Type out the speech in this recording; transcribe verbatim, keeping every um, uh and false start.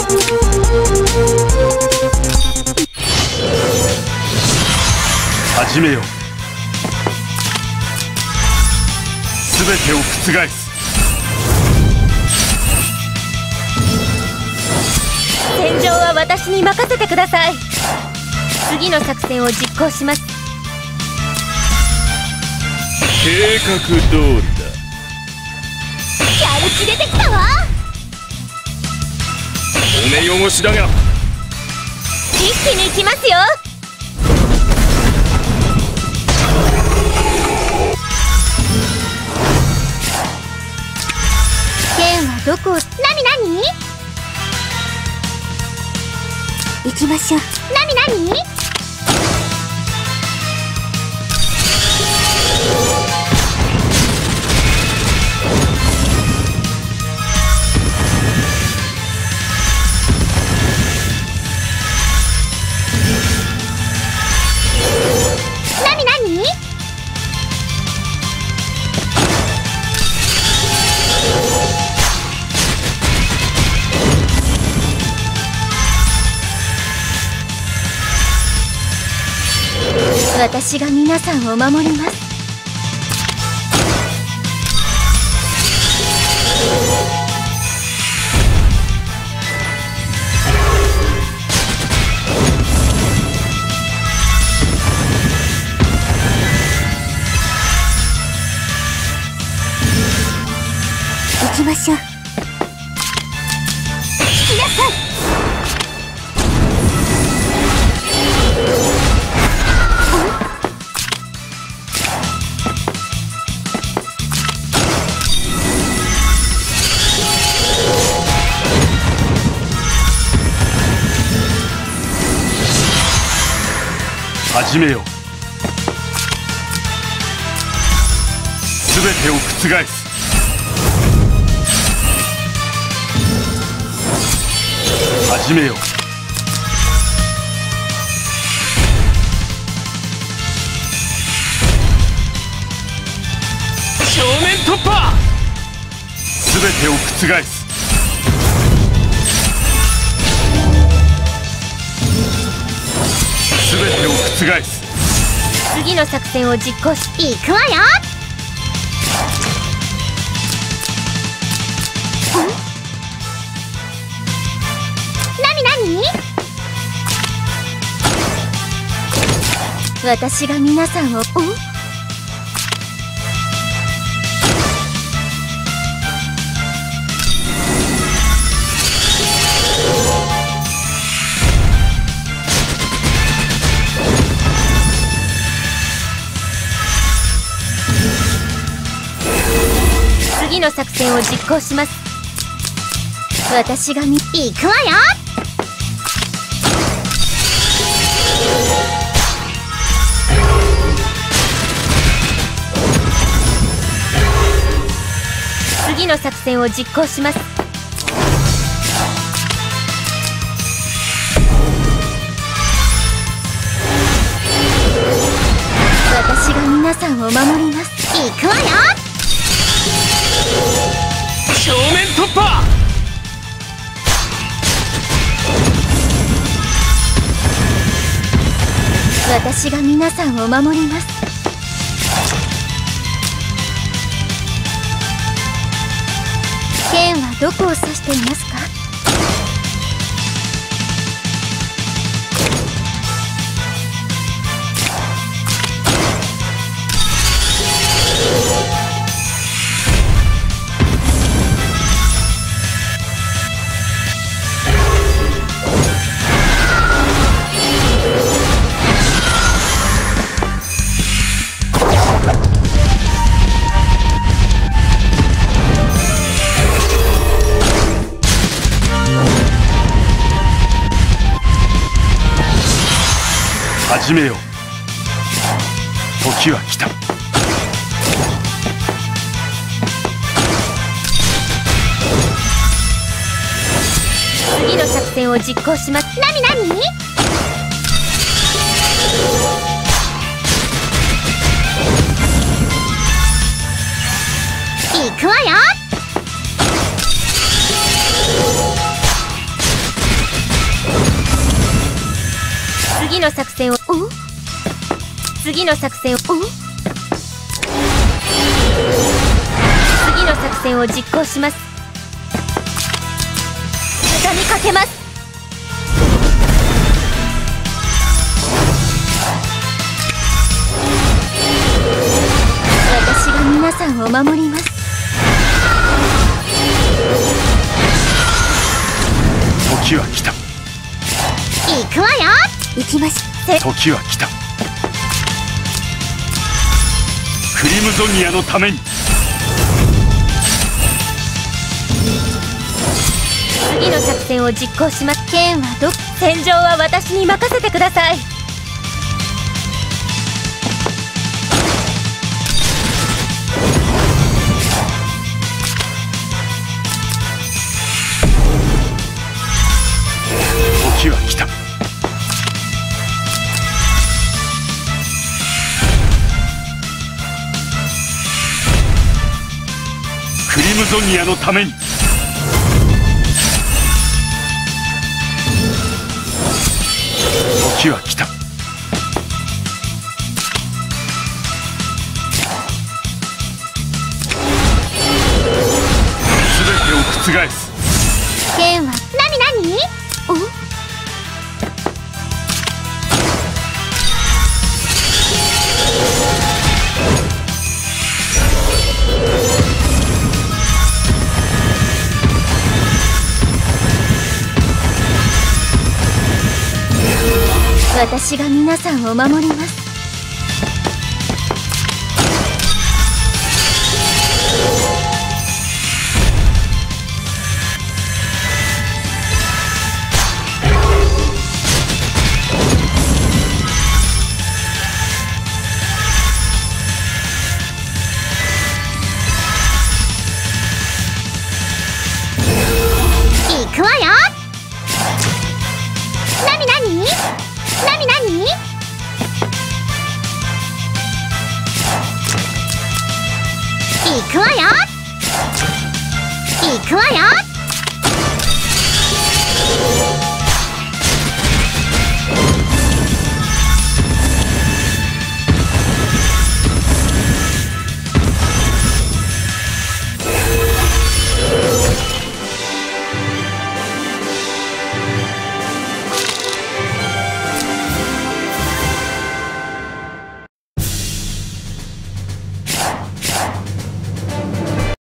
始めよう。すべてを覆す。 戦場は私に任せてください。次の作戦を実行します。 計画通りだ。 やる気出てきたわ。 骨汚しだが一気に行きますよ。剣はどこを。なになに。行きましょう。なになに。なになに。私が皆さんを守ります。行きましょう。引きなさい。 始めよう。すべてを覆す。始めよう。正面突破。すべてを覆す。すべてを覆す。 次の作戦を実行し、行くわよ。なになに。私が皆さんを。次の作戦を実行します。私がみ行くわよ。次の作戦を実行します。私が皆さんを守ります。行くわよ。 正面突破。 私が皆さんを守ります。剣はどこを指していますか。 始めよう。時は来た。 次の作戦を実行します。なになに。行くわよ。 次の作戦を次の作戦を次の作戦を実行します。畳みかけます。私が皆さんを守ります。 時は来た。 行くわよ。行きましょう。 時は来た。クリムゾニアのために。 次の作戦を実行します。剣はど戦場は私に任せてください。 時は来た。クリムゾニアのために。時は来た。全てを覆す。 剣は何何？お？私が皆さんを守ります。